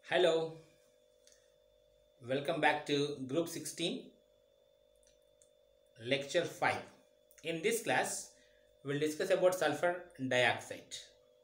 Hello, welcome back to Group 16, Lecture 5. In this class, we'll discuss about sulfur dioxide.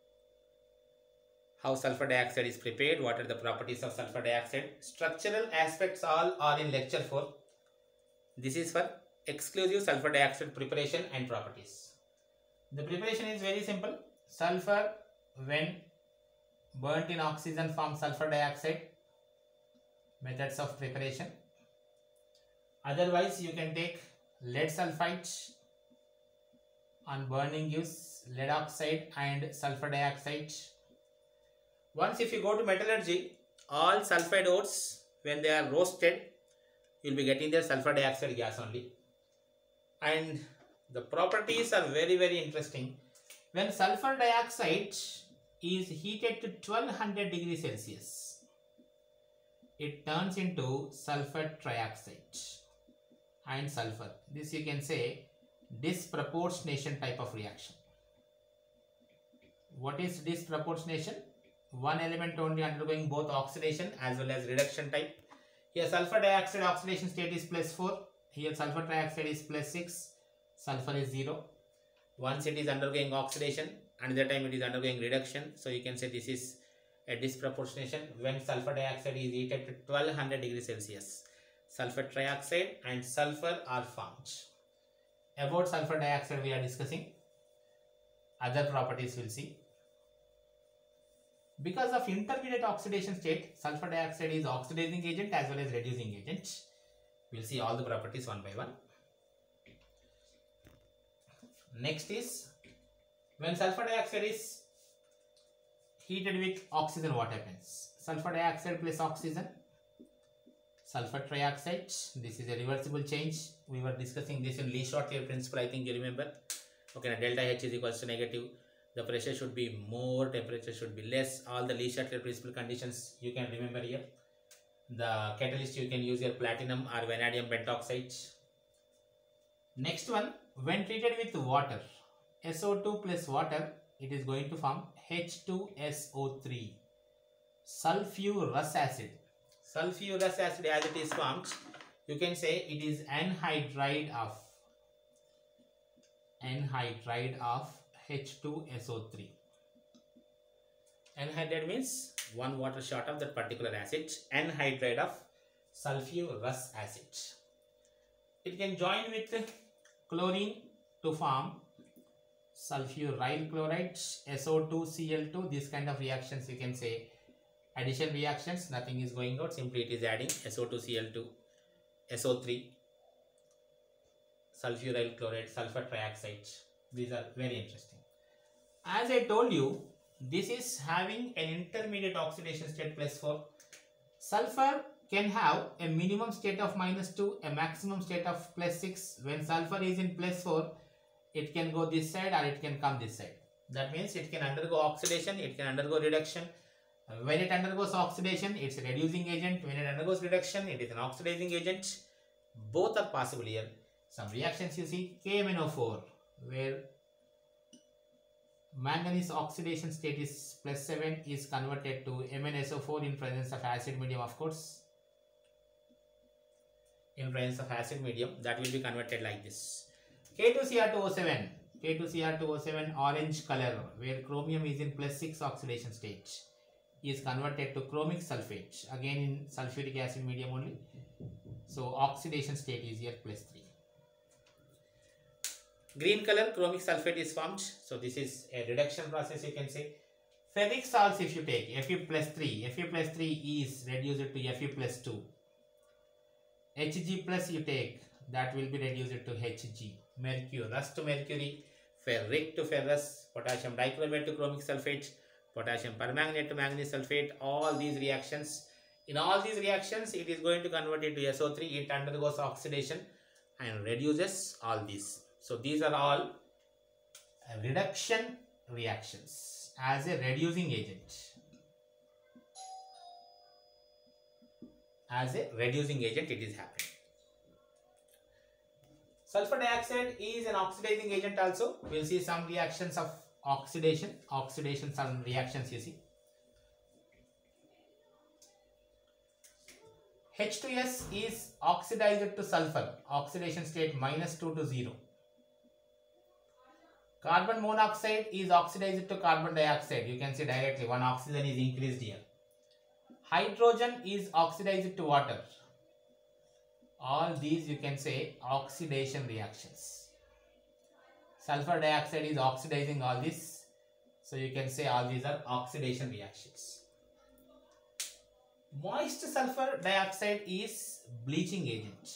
How sulfur dioxide is prepared, what are the properties of sulfur dioxide. Structural aspects all are in Lecture 4. This is for exclusive sulfur dioxide preparation and properties. The preparation is very simple. Sulfur, when burnt in oxygen, forms sulfur dioxide. Methods of preparation. Otherwise, you can take lead sulfide, on burning gives lead oxide and sulfur dioxide. Once if you go to metallurgy, all sulfide ores, when they are roasted, you will be getting their sulfur dioxide gas only. And the properties are very interesting. When sulfur dioxide is heated to 1200 degrees Celsius, it turns into sulfur trioxide and sulfur. This you can say disproportionation type of reaction. What is disproportionation? One element only undergoing both oxidation as well as reduction type. Here sulfur dioxide oxidation state is +4. Here sulfur trioxide is +6. Sulfur is 0. Once it is undergoing oxidation, another time it is undergoing reduction. So you can say this is a disproportionation when sulfur dioxide is heated to 1200 degrees Celsius. Sulfur trioxide and sulfur are formed. About sulfur dioxide we are discussing. Other properties we'll see. Because of intermediate oxidation state, sulfur dioxide is oxidizing agent as well as reducing agent. We'll see all the properties one by one. Next is, when sulfur dioxide is heated with oxygen, what happens? Sulfur dioxide plus oxygen, sulfur trioxide. This is a reversible change. We were discussing this in Le-Chatelier's principle, I think you remember. Okay, now delta H is equals to negative. The pressure should be more, temperature should be less. All the Le-Chatelier principle conditions you can remember here. The catalyst you can use your platinum or vanadium pentoxide. Next one, when treated with water, SO2 plus water, it is going to form H2SO3, sulfurous acid. Sulfurous acid as it is formed, you can say it is anhydride of H2SO3. Anhydride means one water short of that particular acid. Anhydride of sulfurous acid. It can join with chlorine to form sulfuryl chloride, SO2Cl2. This kind of reactions you can say addition reactions. Nothing is going out, simply it is adding SO2Cl2, SO3, sulfuryl chloride, sulfur trioxide. These are very interesting. As I told you, this is having an intermediate oxidation state +4. Sulfur can have a minimum state of -2, a maximum state of +6. When sulfur is in +4, it can go this side or it can come this side. That means it can undergo oxidation, it can undergo reduction. When it undergoes oxidation, it's a reducing agent. When it undergoes reduction, it is an oxidizing agent. Both are possible here. Some reactions you see, KMnO4, where manganese oxidation state is +7 is converted to MnSO4 in presence of acid medium, of course. In presence of acid medium, that will be converted like this. K2Cr2O7, K2Cr2O7 orange color, where chromium is in +6 oxidation state, is converted to chromic sulfate, again in sulfuric acid medium only. So oxidation state is here +3. Green color chromic sulfate is formed. So this is a reduction process, you can say. Ferric salts if you take Fe+3, Fe+3 is reduced to Fe+2. Hg+ you take, that will be reduced to Hg. Mercury, rust to mercury, ferric to ferrous, potassium dichromate to chromic sulfate, potassium permanganate to manganese sulfate. All these reactions, in all these reactions, it is going to convert into SO3. It undergoes oxidation and reduces all these. So these are all reduction reactions as a reducing agent. As a reducing agent it is happening. Sulfur dioxide is an oxidizing agent also. We will see some reactions of oxidation, some reactions you see. H2S is oxidized to sulfur, oxidation state -2 to 0. Carbon monoxide is oxidized to carbon dioxide. You can see directly one oxygen is increased here. Hydrogen is oxidized to water. All these you can say oxidation reactions. Sulfur dioxide is oxidizing all this. So you can say all these are oxidation reactions. Moist sulfur dioxide is bleaching agent.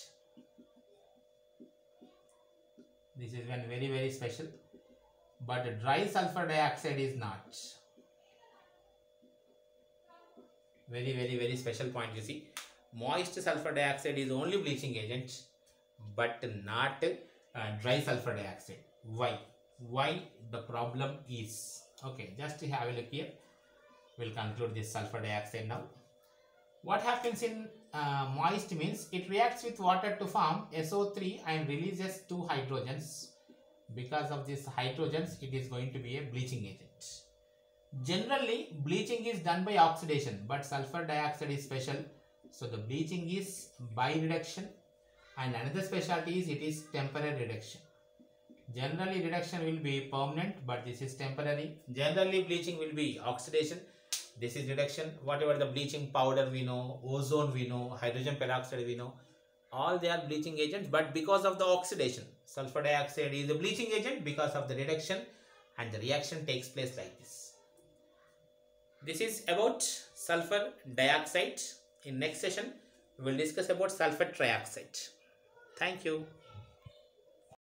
This is one very special. But dry sulfur dioxide is not. Very special point you see. Moist sulfur dioxide is only bleaching agent, but not dry sulfur dioxide. Why? Why the problem is? Okay, just to have a look here. We'll conclude this sulfur dioxide now. What happens in moist means it reacts with water to form SO3 and releases 2 hydrogens. Because of these hydrogens, it is going to be a bleaching agent. Generally, bleaching is done by oxidation, but sulfur dioxide is special. So the bleaching is by reduction, and another specialty is it is temporary reduction. Generally, reduction will be permanent, but this is temporary. Generally, bleaching will be oxidation. This is reduction. Whatever the bleaching powder we know, ozone we know, hydrogen peroxide we know, all they are bleaching agents, but because of the oxidation, sulfur dioxide is a bleaching agent because of the reduction, and the reaction takes place like this. This is about sulfur dioxide. In next session, we will discuss about sulfur trioxide. Thank you.